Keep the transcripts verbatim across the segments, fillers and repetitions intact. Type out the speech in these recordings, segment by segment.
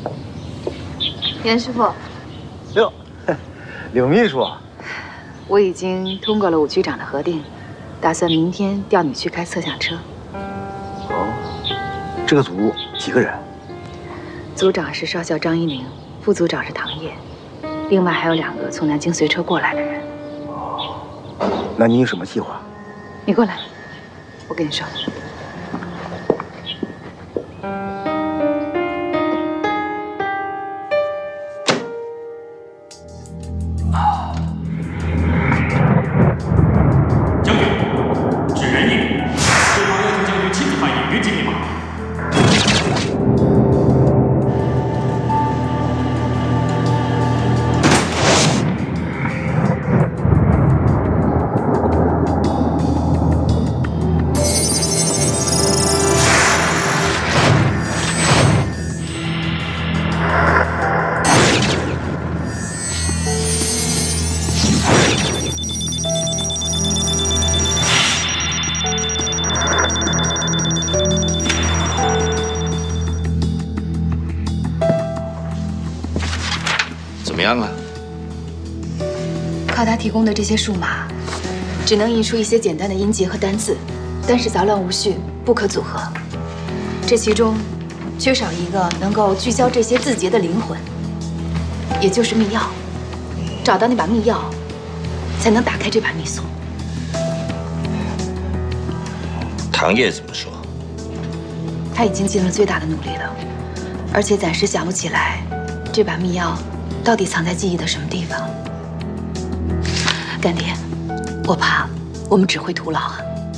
严师傅。 哟，柳秘书， 我已经通过了武局长的核定，打算明天调你去开测向车。 哦，这个组几个人？ 组长是少校张一鸣，副组长是唐烨，另外还有两个从南京随车过来的人。 哦，那你有什么计划？ 你过来，我跟你说。 怎么样啊？ 靠他提供的这些数码，只能印出一些简单的音节和单字，但是杂乱无序，不可组合。这其中缺少一个能够聚焦这些字节的灵魂，也就是密钥。找到那把密钥，才能打开这把密锁。 唐烨怎么说？ 他已经尽了最大的努力了，而且暂时想不起来这把密钥 到底藏在记忆的什么地方？干爹，我怕我们只会徒劳啊！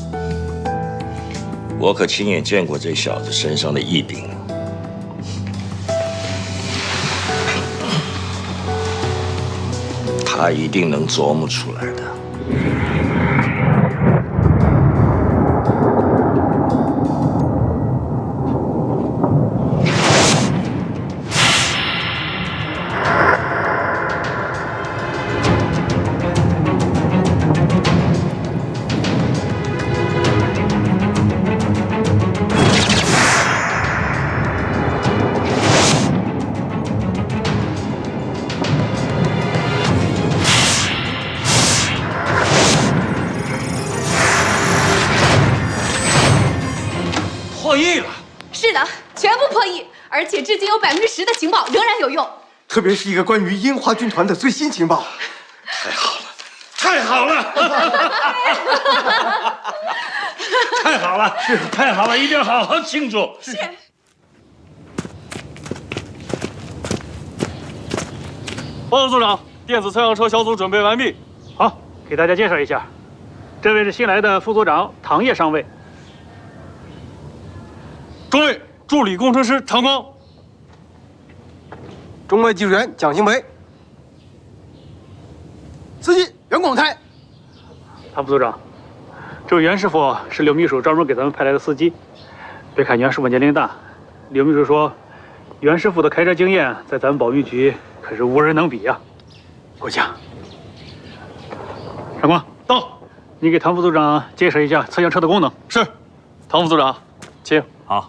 我可亲眼见过这小子身上的异禀，他一定能琢磨出来的。 破译了， 是的，全部破译，而且至今有百分之十的情报仍然有用。 特别是一个关于樱花军团的最新情报。 太好了，太好了，太好了，是太好了，一定要好好庆祝。是。 报告组长，电子测样车小组准备完毕。 好，给大家介绍一下，这位是新来的副组长唐烨上尉。 中尉助理工程师常光， 中尉技术员蒋兴培，司机袁广泰。 唐副组长，这位袁师傅是刘秘书专门给咱们派来的司机。别看袁师傅年龄大，刘秘书说，袁师傅的开车经验在咱们保密局可是无人能比呀。过奖。常光到，你给唐副组长介绍一下测样车的功能。 是，唐副组长，请。 好。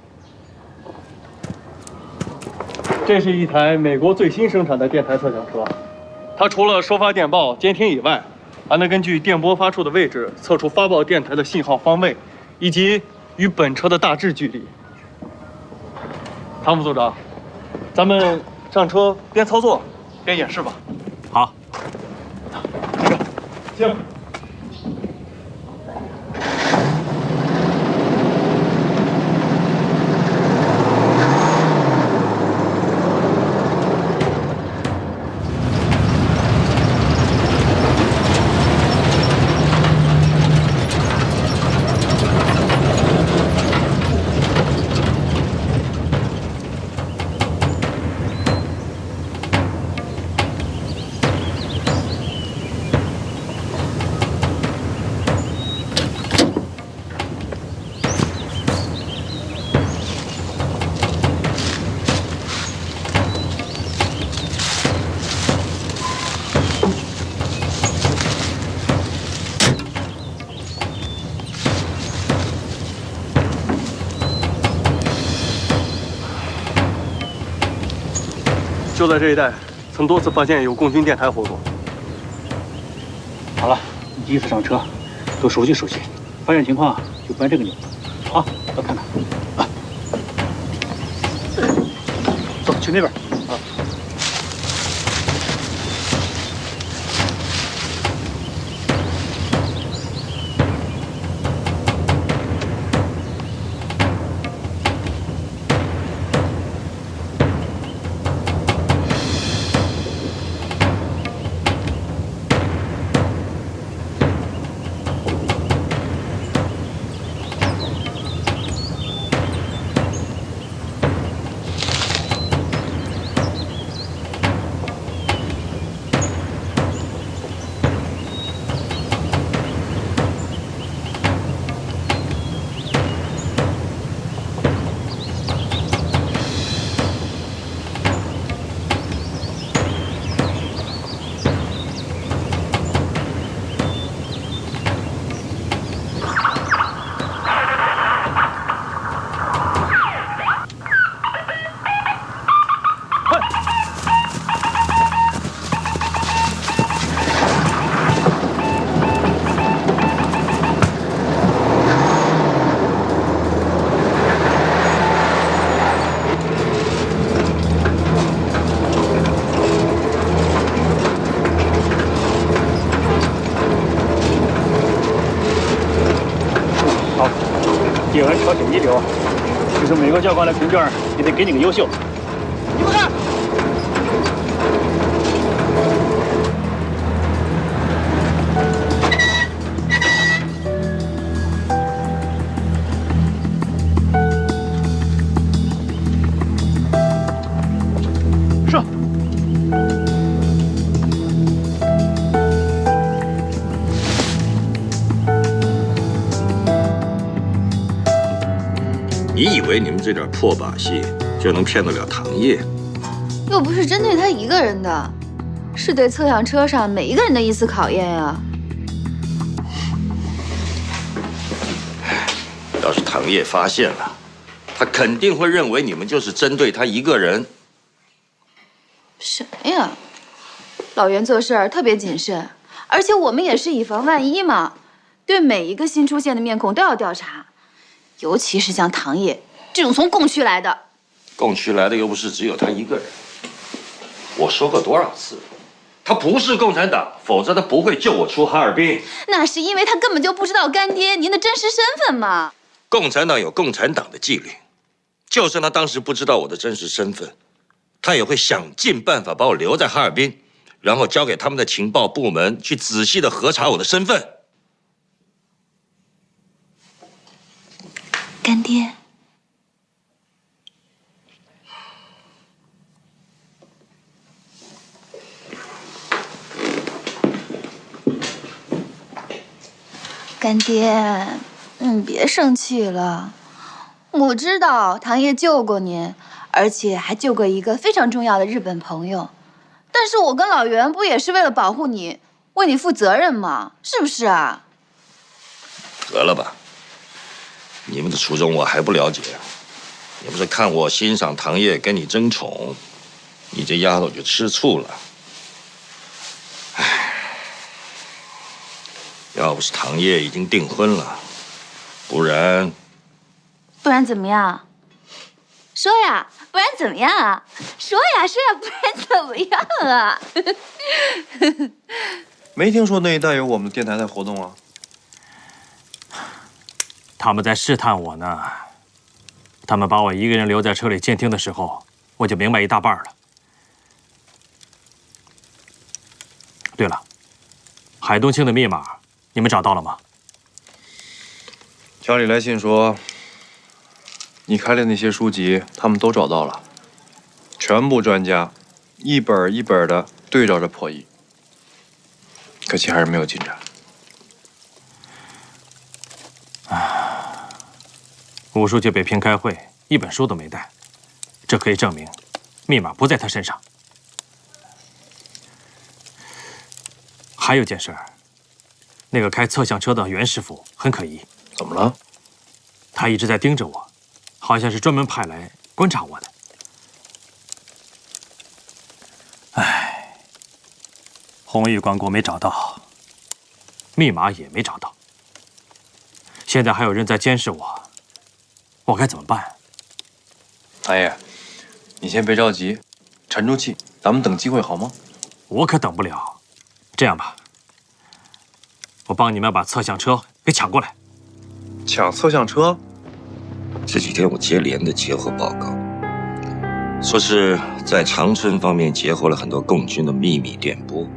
这是一台美国最新生产的电台测向车，它除了收发电报、监听以外，还能根据电波发出的位置测出发报电台的信号方位，以及与本车的大致距离。唐副组长，咱们上车边操作边演示吧。 好。 这个，行。 就在这一带，曾多次发现有共军电台活动。 好了，你第一次上车，都熟悉熟悉，发现情况就扳这个钮。好，要看看。啊，走，去那边。啊。 叶文挑选一流，就是每个教官来评卷也得给你个优秀。你们看，上。 你以为你们这点破把戏就能骗得了唐烨？ 又不是针对他一个人的，是对测量车上每一个人的一次考验呀。 要是唐烨发现了，他肯定会认为你们就是针对他一个人。 什么呀？老袁做事儿特别谨慎，而且我们也是以防万一嘛，对每一个新出现的面孔都要调查。 尤其是像唐烨这种从共区来的， 共区来的又不是只有他一个人。我说过多少次，他不是共产党，否则他不会救我出哈尔滨。 那是因为他根本就不知道干爹您的真实身份嘛。 共产党有共产党的纪律，就算他当时不知道我的真实身份，他也会想尽办法把我留在哈尔滨，然后交给他们的情报部门去仔细的核查我的身份。 干爹，干爹，你别生气了。我知道唐烨救过您，而且还救过一个非常重要的日本朋友。但是我跟老袁不也是为了保护你，为你负责任吗？是不是啊？ 得了吧。 你们的初衷我还不了解，你不是看我欣赏唐烨跟你争宠，你这丫头就吃醋了。唉，要不是唐烨已经订婚了，不然…… 不然怎么样？说呀，不然怎么样啊？说呀，说呀，不然怎么样啊？ 没听说那一带有我们的电台在活动啊。 他们在试探我呢。他们把我一个人留在车里监听的时候，我就明白一大半了。对了，海东青的密码你们找到了吗？ 家里来信说，你开的那些书籍他们都找到了，全部专家一本一本的对照着破译，可惜还是没有进展。 吴书记北平开会，一本书都没带，这可以证明密码不在他身上。还有件事儿，那个开测向车的袁师傅很可疑。 怎么了？ 他一直在盯着我，好像是专门派来观察我的。 红玉关国没找到，密码也没找到，现在还有人在监视我，我该怎么办？ 大爷，你先别着急，沉住气，咱们等机会好吗？ 我可等不了。这样吧，我帮你们把测向车给抢过来。 抢测向车？ 这几天我接连的截获报告，说是在长春方面截获了很多共军的秘密电波。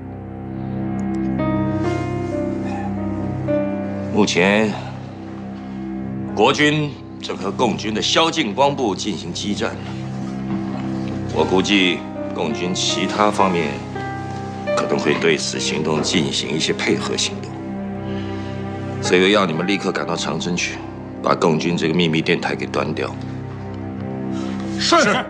目前，国军正和共军的宵禁光部进行激战。我估计共军其他方面可能会对此行动进行一些配合行动，所以我要你们立刻赶到长春去，把共军这个秘密电台给端掉。 是。是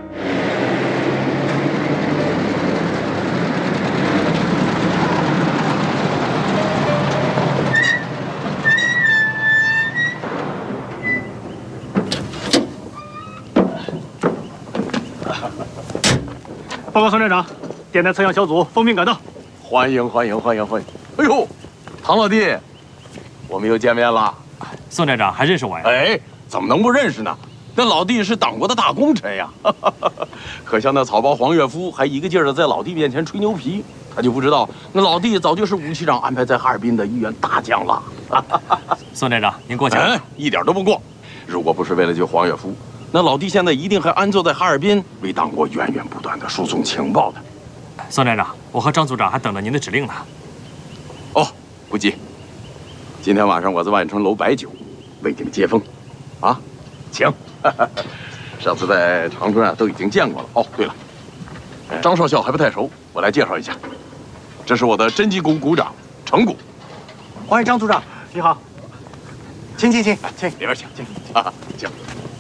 报告孙站长，电台测向小组奉命赶到。 欢迎欢迎欢迎欢迎！哎呦，唐老弟，我们又见面了。 宋站长还认识我呀？ 哎，怎么能不认识呢？那老弟是党国的大功臣呀！可像那草包黄岳夫还一个劲儿的在老弟面前吹牛皮，他就不知道那老弟早就是武器长安排在哈尔滨的一员大将了。 宋站长，您过奖了。 哎，一点都不过。如果不是为了救黄岳夫，那老弟现在一定还安坐在哈尔滨，为党国源源不断的输送情报的。 宋站长，我和张组长还等着您的指令呢。 哦，不急。今天晚上我在万春楼摆酒，为你们接风，啊，请。上次在长春啊都已经见过了。哦，对了，张少校还不太熟，我来介绍一下，这是我的侦缉股股长程谷。 欢迎张组长， 你好， 请请请，请里边请，请啊，请。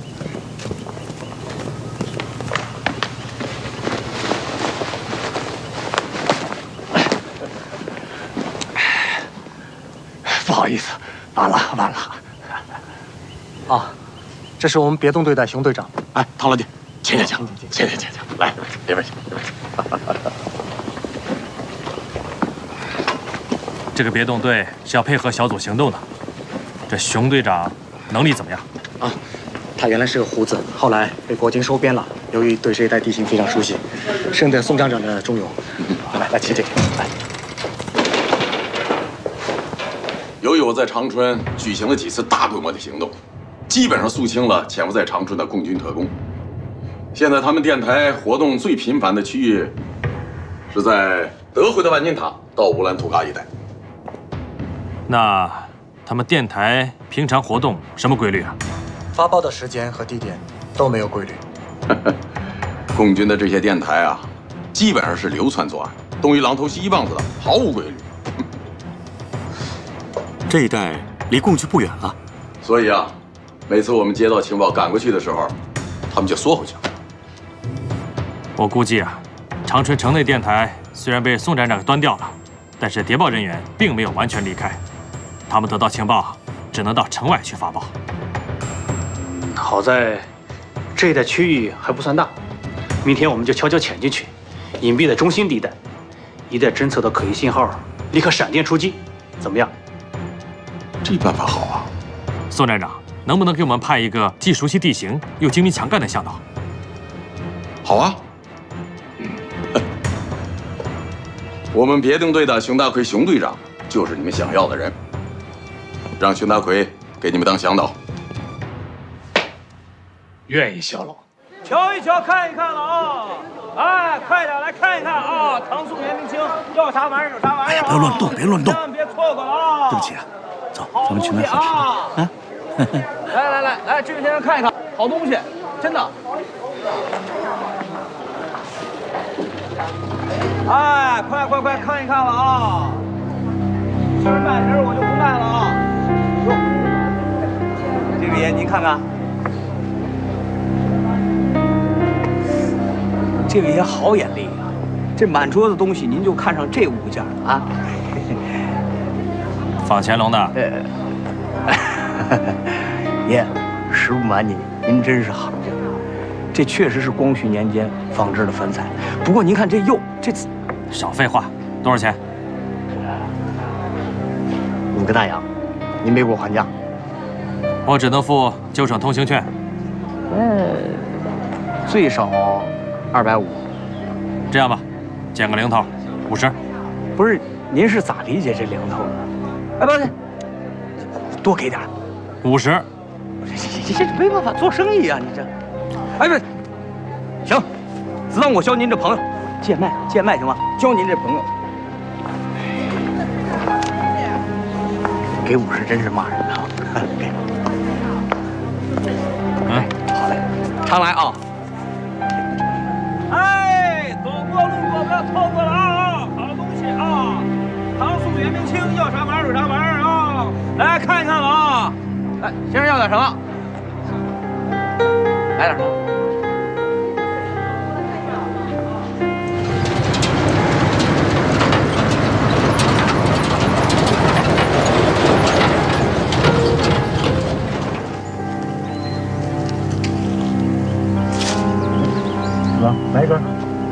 不好意思，晚了晚了。啊，这是我们别动队的熊队长。 哎，唐老弟，请请请，请请请请，来里边请，里边请。 这个别动队是要配合小组行动的，这熊队长能力怎么样？ 啊，他原来是个胡子，后来被国军收编了。由于对这一带地形非常熟悉，深得宋厂长的重用。来来，请请，来。 由于我在长春举行了几次大规模的行动，基本上肃清了潜伏在长春的共军特工。现在他们电台活动最频繁的区域是在德惠的万金塔到乌兰图卡一带。 那他们电台平常活动什么规律啊？ 发报的时间和地点都没有规律。 共军的这些电台啊，基本上是流窜作案，东一榔头西一棒子的，毫无规律。 这一带离共区不远了， 所以啊，每次我们接到情报赶过去的时候，他们就缩回去了。 我估计啊，长春城内电台虽然被宋站长给端掉了，但是谍报人员并没有完全离开，他们得到情报只能到城外去发报。 好在这一带区域还不算大，明天我们就悄悄潜进去，隐蔽在中心地带，一旦侦测到可疑信号，立刻闪电出击，怎么样？ 这办法好啊！ 宋站长，能不能给我们派一个既熟悉地形又精明强干的向导？ 好啊。嗯，我们别动队的熊大奎熊队长就是你们想要的人，让熊大奎给你们当向导。 愿意效劳。 瞧一瞧，看一看了啊！哎，快点来看一看啊！唐宋元明清要啥玩意儿有啥玩意儿、啊。 不要乱动，别乱动， 千万别错过了啊！ 对不起啊，走，咱们去买好吃的啊！ 来来来来，这位先生看一看，好东西，真的。哎，快快快看一看了啊！今儿半瓶我就不卖了啊！哟，这位爷您看看。这位爷好眼力啊！这满桌子东西，您就看上这物件了啊？ 仿乾隆的。 呃，爷，实不瞒您，您真是行家。这确实是光绪年间仿制的粉彩。不过您看这釉，这少废话，多少钱？ 五个大洋，您别给我还价。 我只能付旧省通行券。 嗯，最少二百五。 这样吧，减个零头，五十。 不是，您是咋理解这零头的？哎，不是，多给点， 五十。 这这这没办法做生意啊，你这。哎，不是，行，只当我交您这朋友，贱卖贱卖行吗？交您这朋友。给五十真是骂人啊！给。 嗯， 好嘞，常来啊。 哎，走过路过不要错过了啊！好东西啊！唐宋元明清要啥玩意儿有啥玩意儿啊！来看一看了啊！来，先生要点什么？来点什么？ 来一根。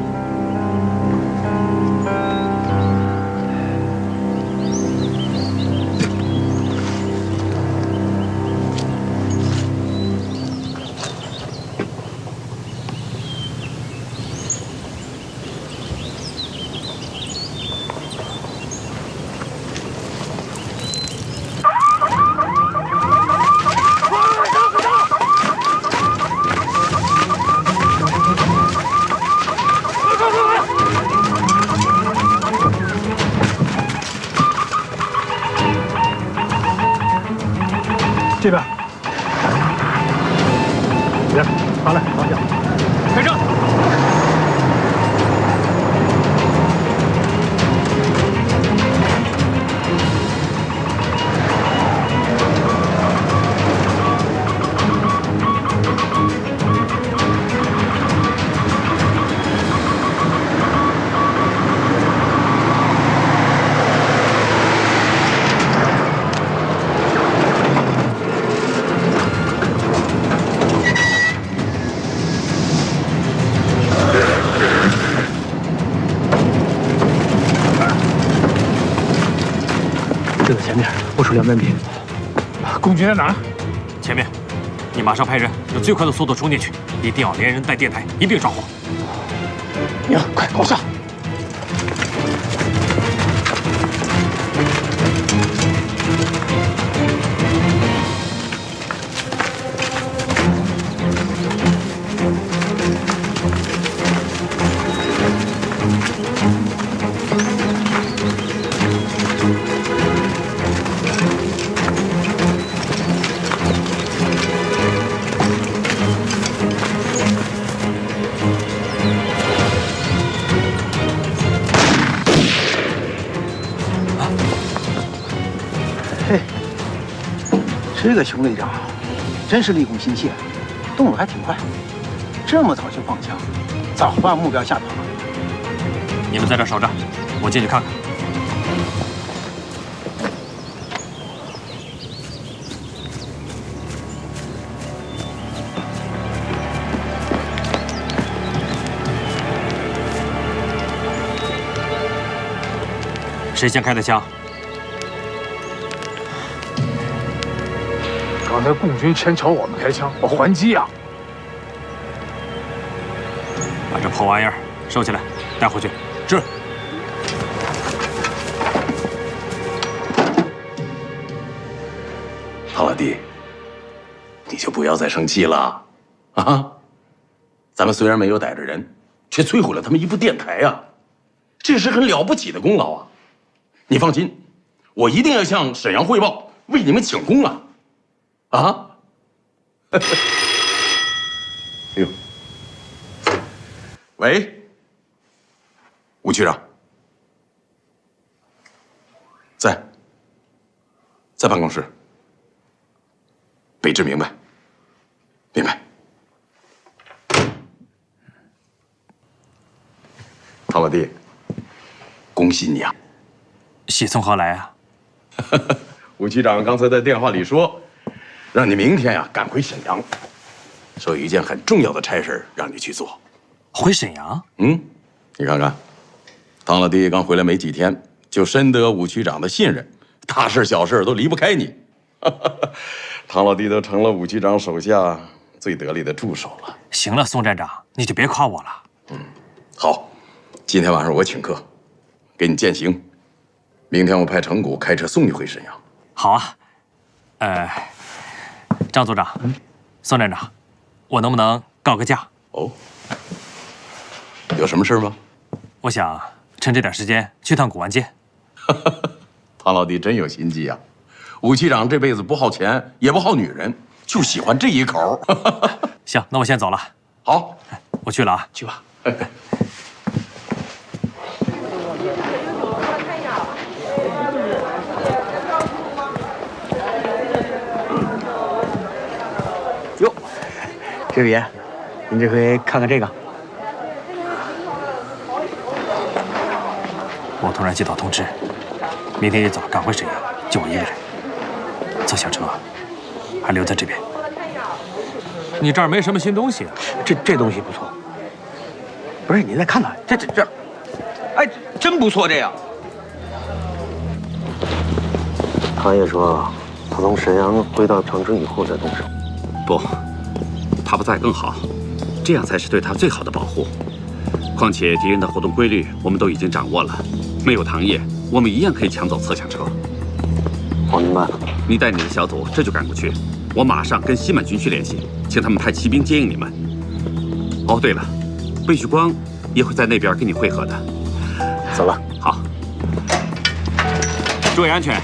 这边，别，好嘞，方向，开车。 就在前面，不出两百米。 共军在哪儿？ 前面，你马上派人用最快的速度冲进去，一定要连人带电台一并抓获。 娘，快往上！嘿，这个熊队长真是立功心切，动作还挺快，这么早就放枪，早把目标吓跑了。 你们在这守着，我进去看看。谁先开的枪？ 刚才共军先朝我们开枪，我还击啊！ 把这破玩意儿收起来，带回去。是。 唐老弟，你就不要再生气了，啊！咱们虽然没有逮着人，却摧毁了他们一部电台啊，这是很了不起的功劳啊！你放心，我一定要向沈阳汇报，为你们请功啊！啊！哎呦，喂，吴局长，在，在办公室。北志明白，明白。唐老弟，恭喜你啊！ 喜从何来啊？ 吴局长刚才在电话里说，让你明天呀、啊、赶回沈阳，说有一件很重要的差事让你去做。 回沈阳？ 嗯，你看看，唐老弟刚回来没几天，就深得吴局长的信任， 大事小事都离不开你。唐老弟都成了武局长手下最得力的助手了。 行了，宋站长，你就别夸我了。 嗯，好，今天晚上我请客，给你饯行。明天我派程谷开车送你回沈阳。 好啊。呃，张组长，嗯，宋站长，我能不能告个假？ 哦，有什么事吗？ 我想趁这点时间去趟古玩街。 唐老弟真有心机啊！武局长这辈子不好钱，也不好女人，就喜欢这一口。 行，那我先走了。 好， 我去了啊。 去吧。 哟，这位爷，您这回看看这个。 我突然接到通知，明天一早赶回沈阳，就我一个人。侧厢车还留在这边。你这儿没什么新东西啊？ 这这东西不错。不是，你再看看，这这这，哎，真不错，这样。 唐爷说，他从沈阳回到长春以后再动手。 不，他不在更好，这样才是对他最好的保护。况且敌人的活动规律我们都已经掌握了，没有唐业，我们一样可以抢走侧厢车。 我明白了。 你带你的小组这就赶过去，我马上跟西满军区联系，请他们派骑兵接应你们。哦，对了，魏旭光也会在那边跟你会合的。 走了。 好，注意安全。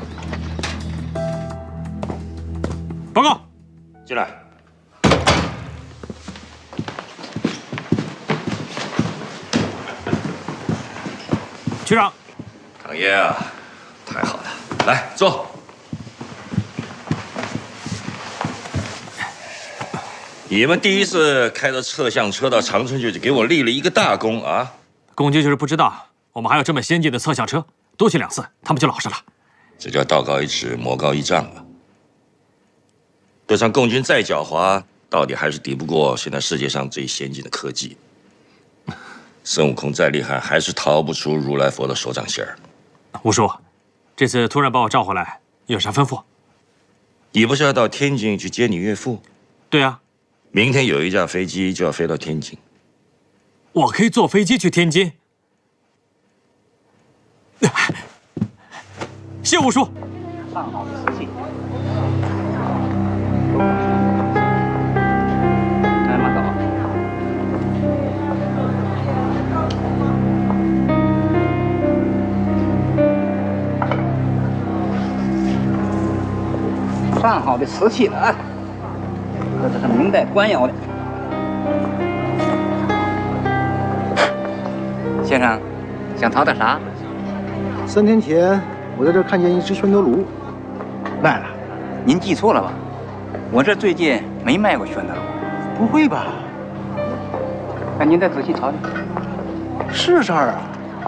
报告， 进来。 局长， 唐爷啊，太好了，来坐。你们第一次开着侧厢车到长春去，就给我立了一个大功啊！ 共军就是不知道我们还有这么先进的侧厢车，多去两次，他们就老实了。 这叫道高一尺，魔高一丈啊！就算共军再狡猾，到底还是敌不过现在世界上最先进的科技。孙悟空再厉害，还是逃不出如来佛的手掌心儿。 吴叔，这次突然把我召回来，有啥吩咐？ 你不是要到天津去接你岳父？ 对啊。 明天有一架飞机就要飞到天津。 我可以坐飞机去天津？谢吴叔。 上好的瓷器。哎，慢走。上好的瓷器了啊！这是明代官窑的。 先生，想淘点啥？ 三天前我在这儿看见一只宣德炉，卖了。 您记错了吧？我这最近没卖过宣德炉。 不会吧？ 那您再仔细瞧瞧。 是这儿啊。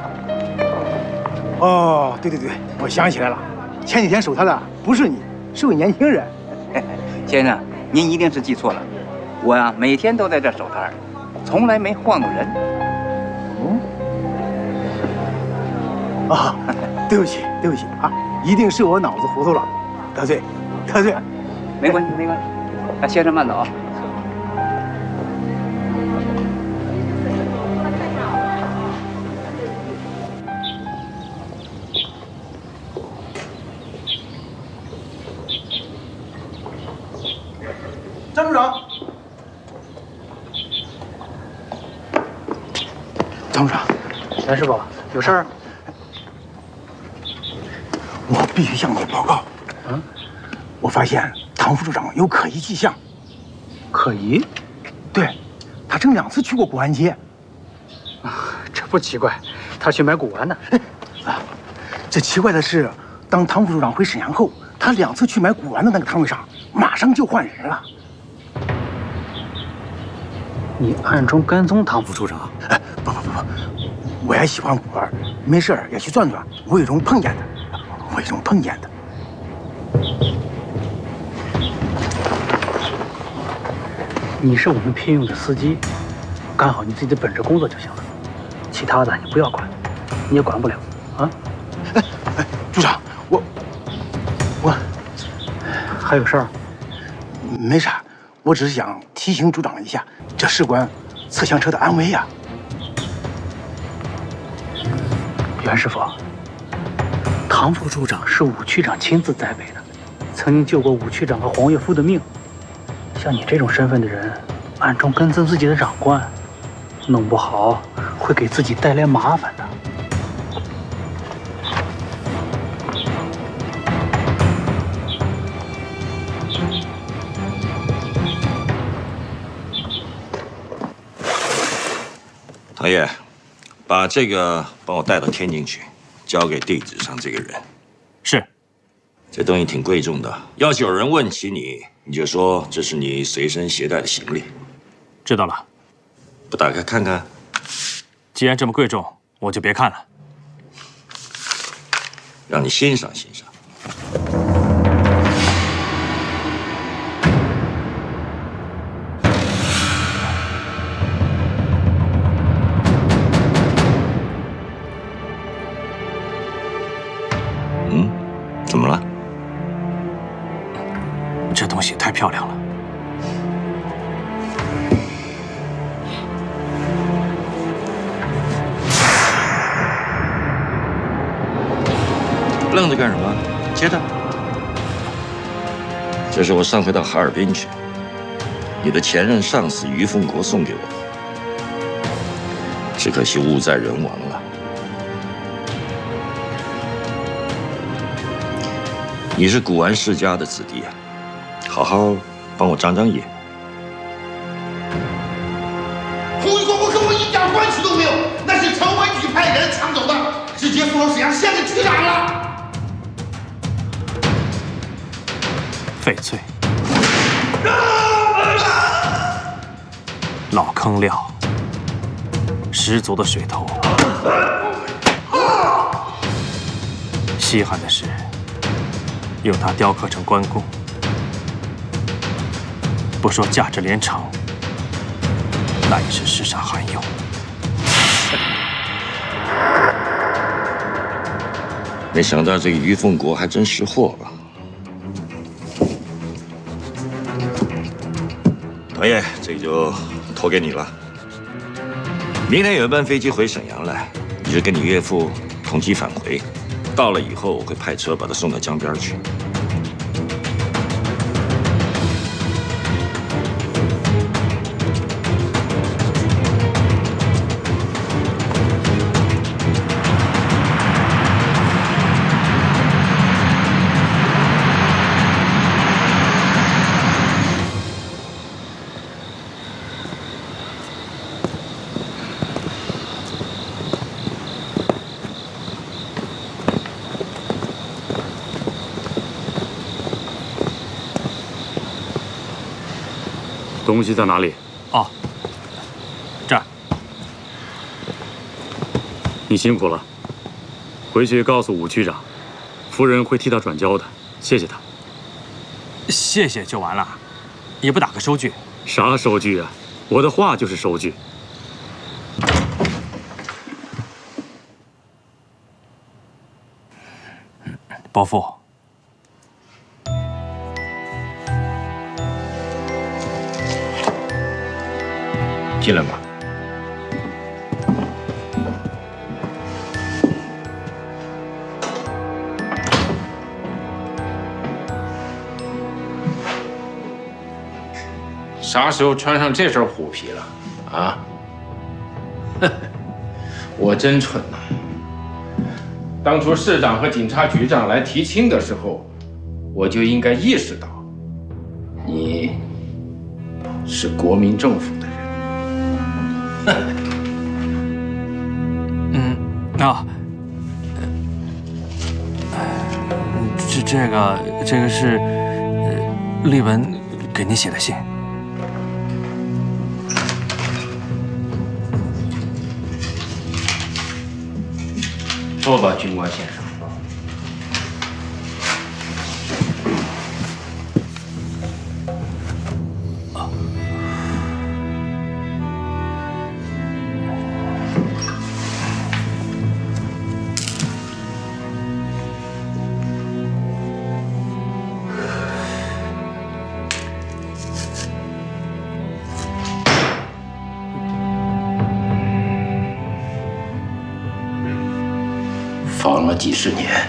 哦，对对对，我想起来了，前几天守他的不是你，是位年轻人。 先生，您一定是记错了。我呀、啊，每天都在这守摊儿，从来没换过人。 嗯。啊，对不起，对不起啊，一定是我脑子糊涂了，得罪，得罪。 没关系，没关系。啊，先生慢走。 张处长，张处长， 袁师傅，有事儿？ 我必须向你报告。嗯，我发现唐副处长有可疑迹象。 可疑？ 对，他曾两次去过古玩街。 啊，这不奇怪，他去买古玩呢。 啊，这奇怪的是，当唐副处长回沈阳后，他两次去买古玩的那个摊位上，马上就换人了。 你暗中跟踪唐副处长？ 哎，不不不不，我也喜欢古玩，没事儿也去转转。我有一种碰见的，我有一种碰见的。 你是我们聘用的司机，干好你自己的本职工作就行了，其他的你不要管，你也管不了啊。 哎哎，组长，我还有事儿？ 没啥，我只是想提醒组长一下，这事关侧厢车的安危呀。 袁师傅，唐副处长是武区长亲自栽培的，曾经救过武区长和黄岳夫的命。像你这种身份的人，暗中跟踪自己的长官，弄不好会给自己带来麻烦的。 唐烨，把这个帮我带到天津去，交给地址上这个人。 是。 这东西挺贵重的，要是有人问起你，你就说这是你随身携带的行李。 知道了。 不打开看看？ 既然这么贵重，我就别看了。 让你欣赏欣赏。嗯，怎么了？ 这东西太漂亮了。 愣着干什么？接着。这是我上回到哈尔滨去，你的前任上司于凤国送给我的，只可惜物在人亡了。你是古玩世家的子弟啊，好好帮我长长眼。 胡一国我跟我一点关系都没有，那是城管局派人抢走的，直接送到沈阳县给局长了。 翡翠，老坑料，十足的水头。稀罕的是，用它雕刻成关公，不说价值连城，那也是世上罕有。 没想到这个于凤国还真识货啊！唐烨，这个就托给你了。明天有一班飞机回沈阳来，你就跟你岳父同机返回。到了以后，我会派车把他送到江边去。 东西在哪里？ 哦，这儿。 你辛苦了，回去告诉武区长，夫人会替他转交的，谢谢他。 谢谢就完了，也不打个收据？ 啥收据啊？我的话就是收据。 伯父。 进来吧。 啥时候穿上这身虎皮了？啊？我真蠢呐！当初市长和警察局长来提亲的时候，我就应该意识到，你是国民政府的人。 嗯，啊，这这个这个是呃丽文给您写的信。 坐吧，军官先生。 防了几十年，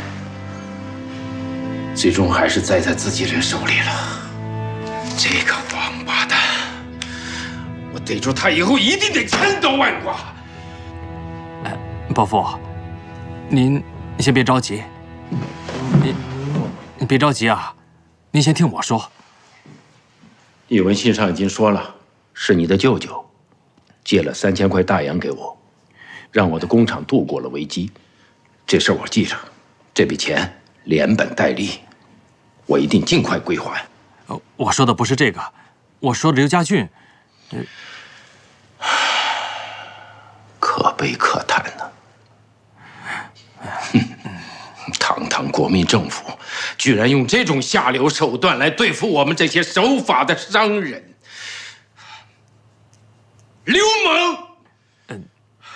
最终还是栽在自己人手里了。这个王八蛋，我逮住他以后一定得千刀万剐。 哎，伯父，您您先别着急，您您别着急啊，您先听我说。 李文信上已经说了，是你的舅舅借了三千块大洋给我，让我的工厂度过了危机。这事儿我记着，这笔钱连本带利，我一定尽快归还。 呃，我说的不是这个，我说的刘家俊，呃、 可悲可叹呐！哼，堂堂国民政府，居然用这种下流手段来对付我们这些守法的商人，流氓！嗯。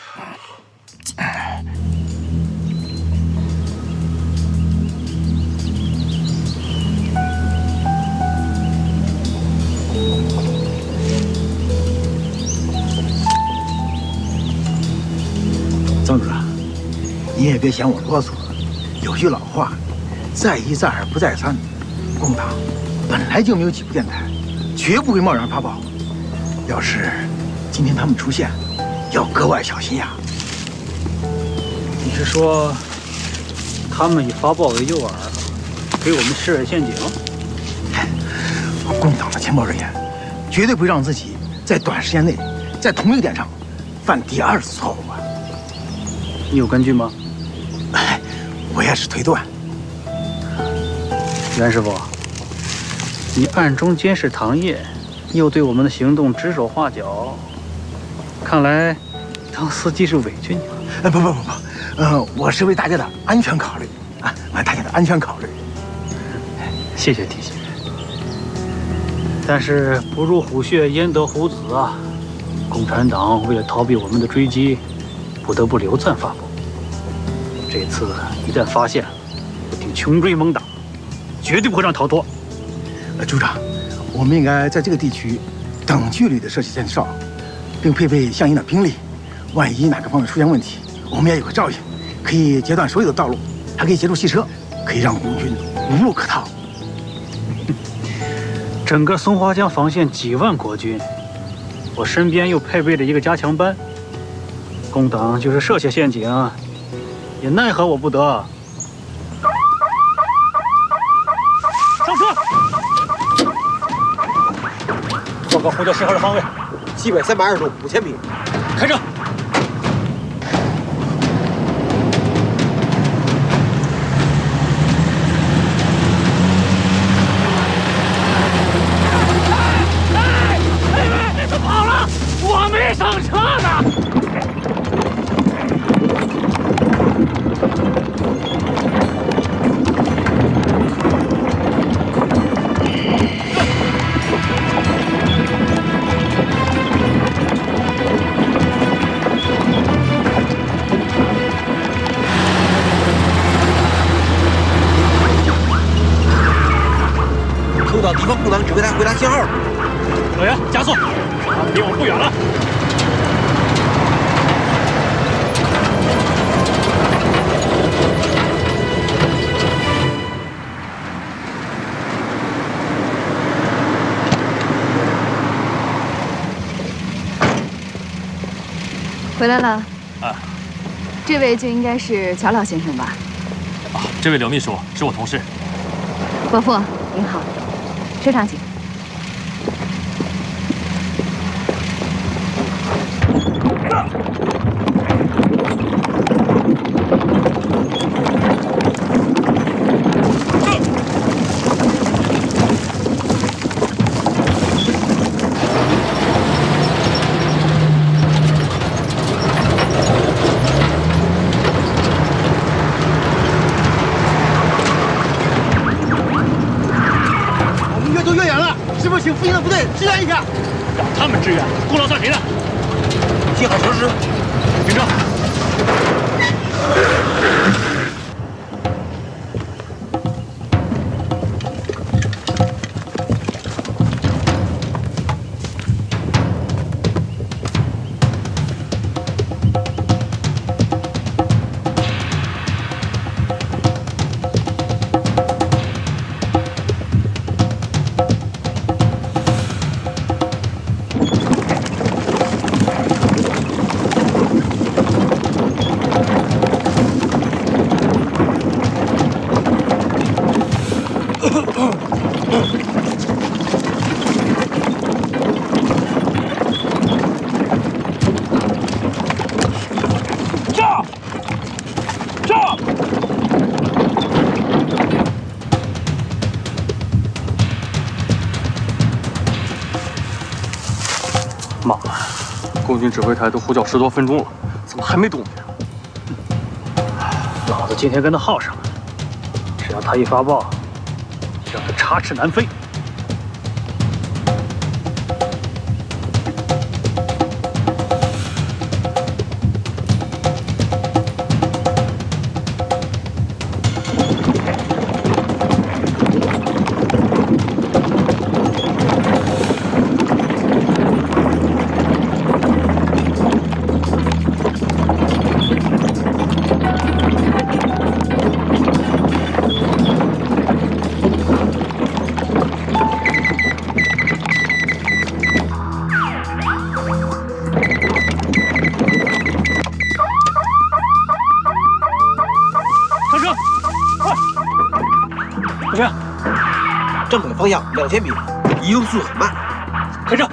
曾主任，你也别嫌我啰嗦。有句老话，再一再二不再三。工党本来就没有几部电台，绝不会贸然发报。要是今天他们出现，要格外小心呀。 你是说，他们以发报为诱饵，给我们施陷阱？ 工党的情报人员绝对不会让自己在短时间内在同一个点上犯第二次错误啊！ 你有根据吗？ 哎，我也是推断。 袁师傅，你暗中监视唐烨，又对我们的行动指手画脚，看来当司机是委屈你了。 哎，不不不不，呃，我是为大家的安全考虑啊，为大家的安全考虑。 谢谢提醒。但是不入虎穴，焉得虎子啊！共产党为了逃避我们的追击，不得不流窜发布。这次一旦发现，我定穷追猛打，绝对不会让逃脱。 呃，组长，我们应该在这个地区等距离的设起箭哨，并配备相应的兵力。万一哪个方面出现问题，我们也有个照应，可以截断所有的道路，还可以截住汽车，可以让共军无路可逃。 整个松花江防线几万国军，我身边又配备了一个加强班。共党就是设下陷阱，也奈何我不得。上车！报告呼叫信号的方位， 西北三百二十度，五千米。 开车！ 我没上车呢。 收到敌方共党指挥台回答信号了。 老袁，加速，离我们不远了。 回来了。 啊， 这位就应该是乔老先生吧？ 啊，这位刘秘书是我同事。 伯父您好，车上请。 请飞行的部队支援一下， 让他们支援，功劳算谁的？ 听好，城师， 停车。 共军指挥台都呼叫十多分钟了，怎么还没动静？ 老子今天跟他耗上了，只要他一发报，让他插翅难飞。 正北方向两千米，移动速度很慢。 开车。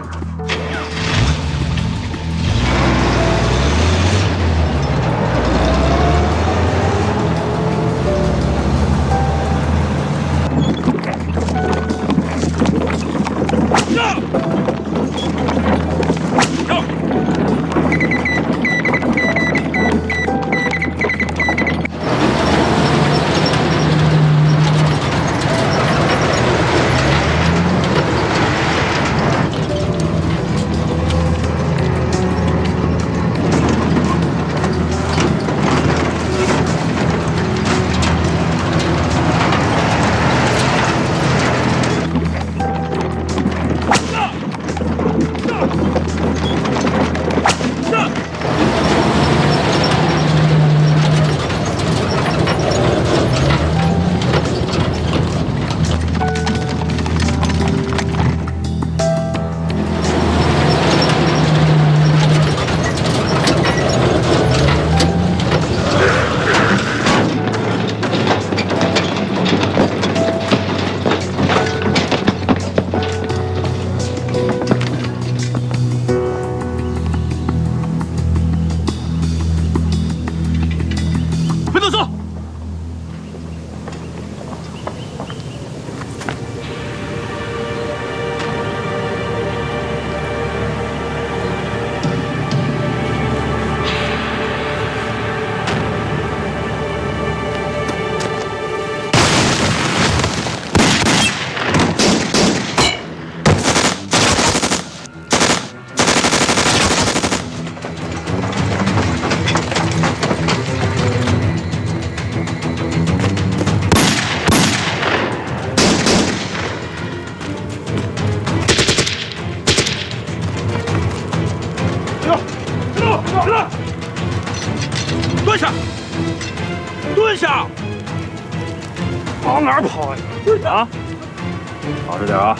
蹲下，蹲下！往哪儿跑呀？啊！老实点啊！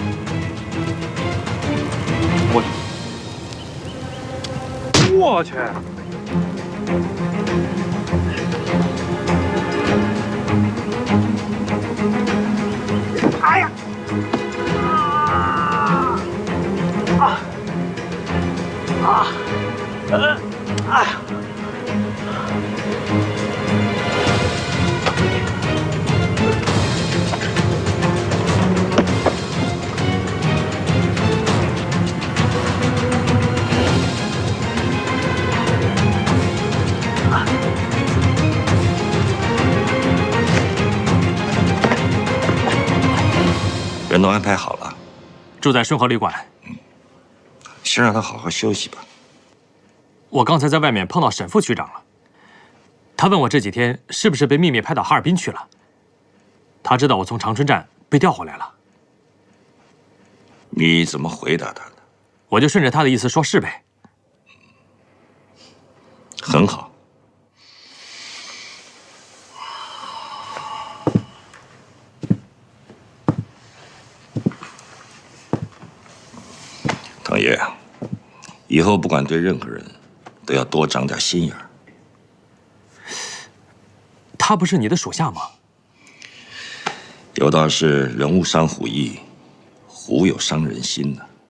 我去！我去！哎呀！啊！啊！呃！哎呀！ 人都安排好了， 住在顺和旅馆。 嗯，先让他好好休息吧。 我刚才在外面碰到沈副区长了，他问我这几天是不是被秘密派到哈尔滨去了。他知道我从长春站被调回来了。 你怎么回答他的？ 我就顺着他的意思说是呗。 很好。 唐爷，以后不管对任何人，都要多长点心眼儿。 他不是你的属下吗？ 有道是人无伤虎意，虎有伤人心呢。